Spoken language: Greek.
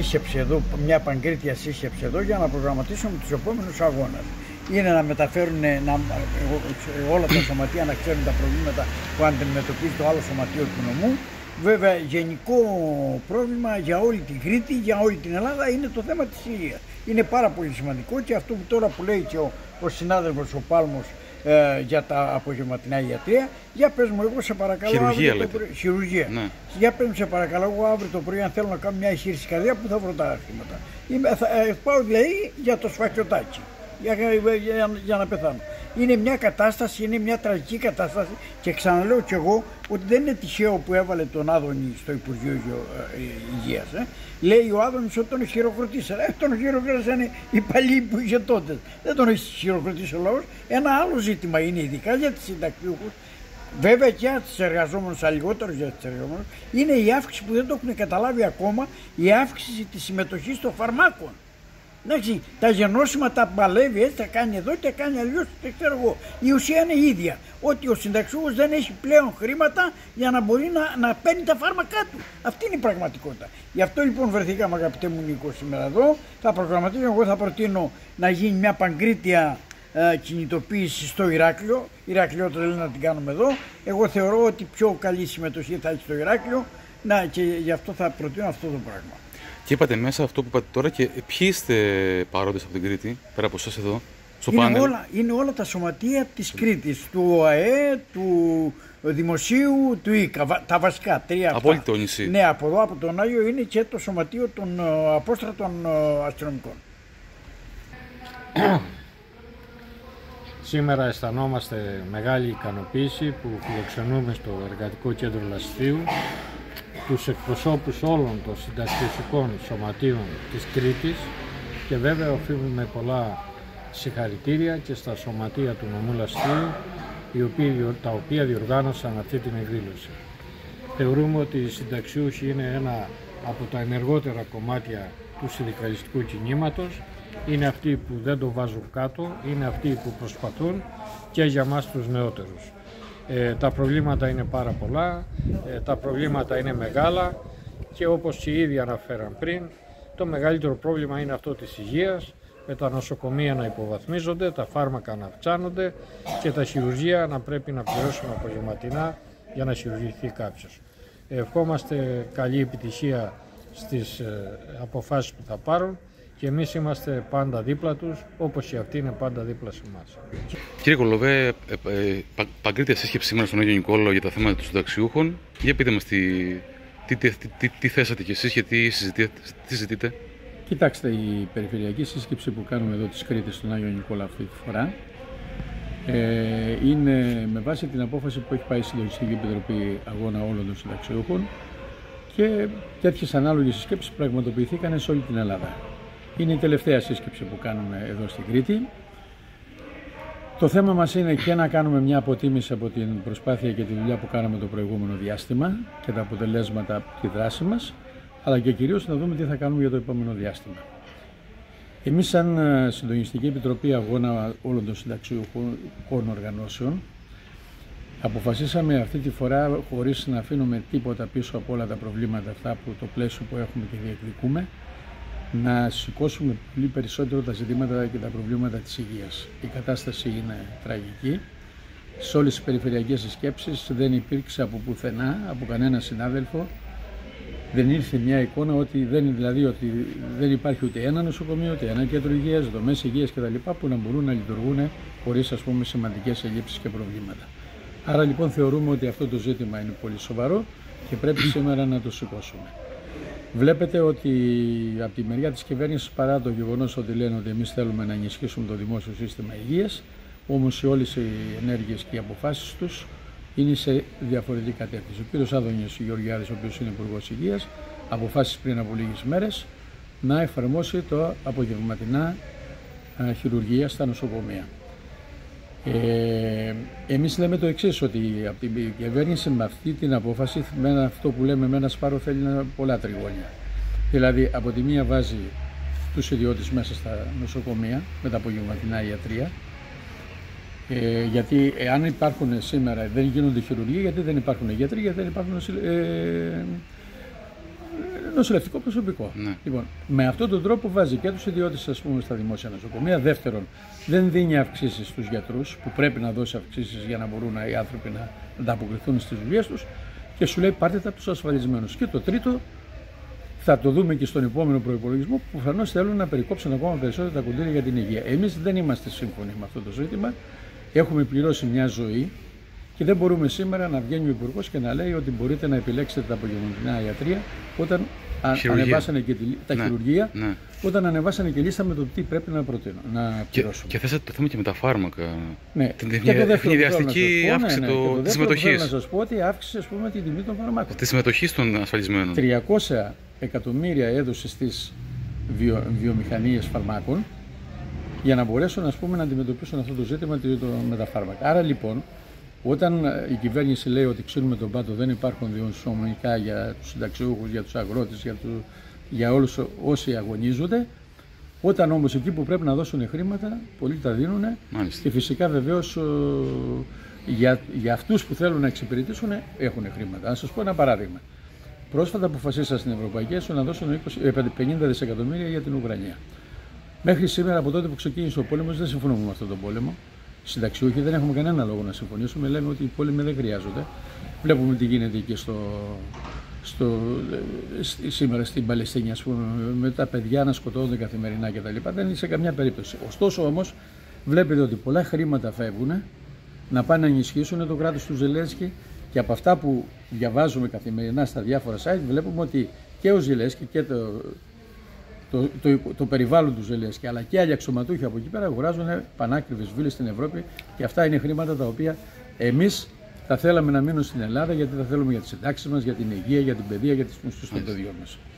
σύσκεψη εδώ, μια Παγκρίτια σύσκεψη εδώ για να προγραμματίσουμε τους επόμενους αγώνες. Είναι να μεταφέρουν όλα τα σωματεία να ξέρουν τα προβλήματα που αντιμετωπίζει το άλλο σωματείο του νομού. Βέβαια, γενικό πρόβλημα για όλη την Κρήτη, για όλη την Ελλάδα είναι το θέμα της υγείας. Είναι πάρα πολύ σημαντικό και αυτό που τώρα που λέει και ο συνάδελφος ο Πάλμος για τα απογευματινά ιατρία, για πες μου, εγώ σε παρακαλώ. Χειρουργία αύριο λέτε. Χειρουργία. Ναι. Για πες μου, σε παρακαλώ, εγώ αύριο το πρωί, αν θέλω να κάνω μια εγχείρηση καρδιά, που θα βρω τα χρήματα. Πάω δηλαδή για το σφακιωτάκι. Για να πεθάνω. Είναι μια κατάσταση, είναι μια τραγική κατάσταση και ξαναλέω κι εγώ ότι δεν είναι τυχαίο που έβαλε τον Άδωνη στο Υπουργείο Υγείας. Λέει ο Άδωνης ότι τον χειροκροτήσανε. Τον χειροκροτήσανε οι παλιοί που είχε τότε. Δεν τον έχει χειροκροτήσει ο λαός. Ένα άλλο ζήτημα είναι ειδικά για τις συνταξιούχους. Βέβαια και για τους εργαζόμενους, λιγότερο για τους εργαζόμενους, είναι η αύξηση που δεν το έχουν καταλάβει ακόμα, η αύξηση της συμμετοχής των φαρμάκων. Εντάξει, τα γενώσιμα τα παλεύει, έτσι τα κάνει εδώ και τα κάνει αλλιώς, δεν ξέρω εγώ. Η ουσία είναι η ίδια. Ότι ο συνταξιούχος δεν έχει πλέον χρήματα για να μπορεί να παίρνει τα φάρμακά του. Αυτή είναι η πραγματικότητα. Γι' αυτό λοιπόν βρεθήκαμε, αγαπητέ μου Νίκο, σήμερα εδώ. Θα προγραμματίσουμε, εγώ θα προτείνω να γίνει μια Παγκρίτια κινητοποίηση στο Ηράκλειο. Ηρακλειότητα λέει να την κάνουμε εδώ. Εγώ θεωρώ ότι πιο καλή συμμετοχή θα έχει στο Ηράκλειο. Να, και γι' αυτό θα προτείνω αυτό το πράγμα. Και είπατε μέσα αυτό που είπατε τώρα και ποιοι είστε παρόντες από την Κρήτη, πέρα από εσάς εδώ, στο πάνελ? Είναι όλα τα σωματεία της Κρήτης, του ΟΑΕ, του Δημοσίου, του ΙΚΑ, τα βασικά τρία. Από όλη το νησί. Ναι, από εδώ, από τον Άγιο, είναι και το σωματείο των απόστρατων αστυνομικών. Σήμερα αισθανόμαστε μεγάλη ικανοποίηση που φιλοξενούμε στο Εργατικό Κέντρο Λασθείου τους εκπροσώπους όλων των συνταξιωτικών σωματείων της Κρήτης και βέβαια οφείλουμε πολλά συγχαρητήρια και στα σωματεία του νομού Λασθείου τα οποία διοργάνωσαν αυτή την εκδήλωση. Θεωρούμε ότι οι συνταξιούχοι είναι ένα από τα ενεργότερα κομμάτια του συνδικαλιστικού κινήματος, είναι αυτοί που δεν το βάζουν κάτω, είναι αυτοί που προσπαθούν και για μας τους νεότερους. Τα προβλήματα είναι πάρα πολλά, τα προβλήματα είναι μεγάλα και όπως οι ίδιοι αναφέραν πριν, το μεγαλύτερο πρόβλημα είναι αυτό της υγείας, με τα νοσοκομεία να υποβαθμίζονται, τα φάρμακα να αυξάνονται και τα χειρουργεία να πρέπει να πληρώσουμε απογευματινά για να χειρουργηθεί κάποιος. Ευχόμαστε καλή επιτυχία στις αποφάσεις που θα πάρουν και εμείς είμαστε πάντα δίπλα τους, όπως και αυτοί είναι πάντα δίπλα σε εμάς. Κύριε Κολοβέ, Παγκρίτια σύσκεψη σήμερα στον Άγιο Νικόλαο για τα θέματα των συνταξιούχων. Για πείτε μας τι θέσατε κι εσείς και τι συζητείτε. Κοιτάξτε, η περιφερειακή σύσκεψη που κάνουμε εδώ της Κρήτης στον Άγιο Νικόλαο αυτή τη φορά είναι με βάση την απόφαση που έχει πάει η Συλλογιστική Επιτροπή Αγώνα όλων των συνταξιούχων και τέτοιες ανάλογες συσκέψεις πραγματοποιηθήκαν σε όλη την Ελλάδα. Είναι η τελευταία σύσκεψη που κάνουμε εδώ στην Κρήτη. Το θέμα μας είναι και να κάνουμε μια αποτίμηση από την προσπάθεια και τη δουλειά που κάναμε το προηγούμενο διάστημα και τα αποτελέσματα από τη δράση μας, αλλά και κυρίως να δούμε τι θα κάνουμε για το επόμενο διάστημα. Εμείς σαν Συντονιστική Επιτροπή Αγώνα όλων των συνταξιούχων οργανώσεων αποφασίσαμε αυτή τη φορά, χωρίς να αφήνουμε τίποτα πίσω από όλα τα προβλήματα αυτά που το πλαίσιο που έχουμε και διεκδικούμε, να σηκώσουμε πολύ περισσότερο τα ζητήματα και τα προβλήματα της υγείας. Η κατάσταση είναι τραγική. Σε όλες τις περιφερειακές συσκέψεις δεν υπήρξε από πουθενά, από κανένα συνάδελφο, δεν ήρθε μια εικόνα ότι δεν υπάρχει ούτε ένα νοσοκομείο, ούτε ένα κέντρο υγείας, δομές υγείας κτλ. Που να μπορούν να λειτουργούν χωρίς σημαντικές ελλείψεις και προβλήματα. Άρα λοιπόν θεωρούμε ότι αυτό το ζήτημα είναι πολύ σοβαρό και πρέπει σήμερα να το σηκώσουμε. Βλέπετε ότι από τη μεριά της κυβέρνησης, παρά το γεγονός ότι λένε ότι εμείς θέλουμε να ενισχύσουμε το δημόσιο σύστημα υγείας, όμως οι όλες οι ενέργειες και οι αποφάσεις τους είναι σε διαφορετική κατεύθυνση. Ο κ. Άδωνης Γεωργιάδης, ο οποίος είναι Υπουργός Υγείας, αποφάσισε πριν από λίγες μέρες να εφαρμόσει το απογευματινά χειρουργία στα νοσοκομεία. Εμείς λέμε το εξής, ότι από την κυβέρνηση με αυτή την απόφαση, με αυτό που λέμε με ένα σπάρο, θέλει πολλά τριγώνια. Δηλαδή από τη μία βάζει τους ιδιώτες μέσα στα νοσοκομεία με τα απογευματινά ιατρία, γιατί αν υπάρχουν σήμερα, δεν γίνονται χειρουργοί, γιατί δεν υπάρχουν γιατροί, γιατί δεν υπάρχουν νοσηλευτικό προσωπικό. Ναι. Λοιπόν, με αυτόν τον τρόπο βάζει και τους ιδιώτες, ας πούμε, στα δημόσια νοσοκομεία. Δεύτερον, δεν δίνει αυξήσεις στους γιατρούς που πρέπει να δώσει αυξήσεις για να μπορούν οι άνθρωποι να ανταποκριθούν στις δουλειές τους. Και σου λέει πάρτε τα από τους ασφαλισμένους. Και το τρίτο, θα το δούμε και στον επόμενο προϋπολογισμό, που προφανώς θέλουν να περικόψουν ακόμα περισσότερα τα κονδύλια για την υγεία. Εμείς δεν είμαστε σύμφωνοι με αυτό το ζήτημα. Έχουμε πληρώσει μια ζωή και δεν μπορούμε σήμερα να βγαίνει ο Υπουργός και να λέει ότι μπορείτε να επιλέξετε τα απογευματινά ιατρία όταν ανεβάσανε και τα χειρουργεία, όταν ανεβάσανε και λίστα με το τι πρέπει να προτείνουν, να πληρώσουμε. Και θέσατε το θέμα και με τα φάρμακα. Ναι. Και το δεύτερο διαστική αύξηση της συμμετοχής. Θέλω να σας πω ότι αύξησε, ας πούμε, τη τιμή των φαρμάκων. Τη συμμετοχή των ασφαλισμένων. 300 εκατομμύρια έδωσε στις βιομηχανίες φαρμάκων για να μπορέσουν, ας πούμε, να αντιμετωπίσουν αυτό το ζήτημα με τα φάρμακα. Άρα λοιπόν, όταν η κυβέρνηση λέει ότι ξύνουμε τον πάτο, δεν υπάρχουν δημοσιονομικά για τους συνταξιούχους, για τους αγρότες, για όλους όσοι αγωνίζονται, όταν όμως εκεί που πρέπει να δώσουν χρήματα, πολλοί τα δίνουν. Και φυσικά βεβαίως για αυτούς που θέλουν να εξυπηρετήσουν έχουν χρήματα. Να σας πω ένα παράδειγμα. Πρόσφατα αποφασίσαν στην Ευρωπαϊκή Ένωση να δώσουν 50 δισεκατομμύρια για την Ουκρανία. Μέχρι σήμερα, από τότε που ξεκίνησε ο πόλεμος, δεν συμφωνούμε με αυτόν τον πόλεμο. Οι συνταξιούχοι δεν έχουμε κανένα λόγο να συμφωνήσουμε. Λέμε ότι οι πόλεμοι δεν χρειάζονται. Βλέπουμε τι γίνεται και σήμερα στην Παλαιστίνη, ας πούμε, με τα παιδιά να σκοτώνονται καθημερινά κτλ. Δεν είναι σε καμιά περίπτωση. Ωστόσο όμως, βλέπετε ότι πολλά χρήματα φεύγουν να πάνε να ενισχύσουν το κράτος του Ζελένσκι. Και από αυτά που διαβάζουμε καθημερινά στα διάφορα site, βλέπουμε ότι και ο Ζελένσκι και το περιβάλλον του Ζελένσκι, αλλά και άλλοι αξιωματούχοι από εκεί πέρα αγοράζουν πανάκριβες βίλες στην Ευρώπη, και αυτά είναι χρήματα τα οποία εμείς θα θέλαμε να μείνουν στην Ελλάδα, γιατί θα θέλουμε για τις συντάξεις μας, για την υγεία, για την παιδεία, για τις μισθούς των παιδιών μας.